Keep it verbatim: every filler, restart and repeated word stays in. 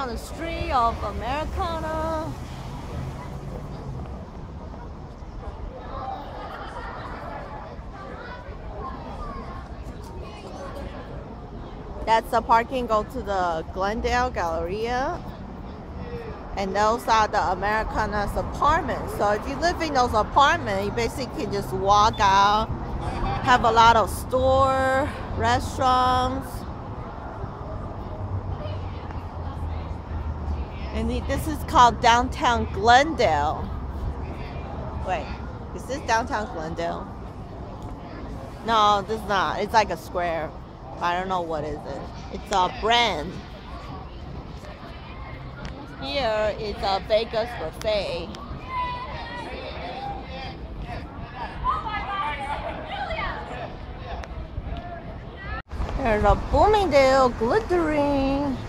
down the street of Americana. That's the parking go to the Glendale Galleria. And those are the Americana's apartments. So if you live in those apartments, you basically can just walk out, have a lot of store, restaurants. And this is called downtown Glendale. Wait, is this downtown Glendale? No, this is not. It's like a square. I don't know what is it. It's a brand. Here is a Vegas buffet. There's a Bloomingdale glittering.